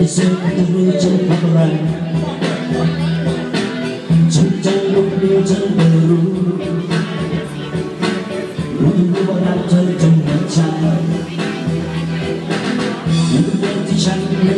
เส้นจะรู้จะทำอะไรฉันใจลูกเดียวฉันไม่รู้ว่ารักเธอจนเหมือนฉันอยู่ในที่ฉันไม่